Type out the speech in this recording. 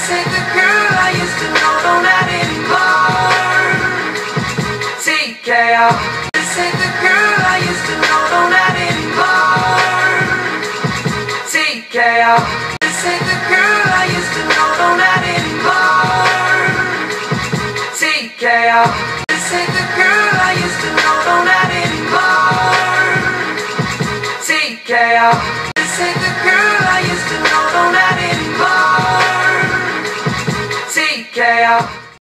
ain't the girl I used to know, don't have anymore. TKO. This ain't the girl I used to know, don't have anymore. TKO. This ain't the girl I used to know, don't have anymore. TKO. This ain't the girl I used to know, don't have anymore. TKO. This ain't the girl I used to know, don't have anymore. TKO.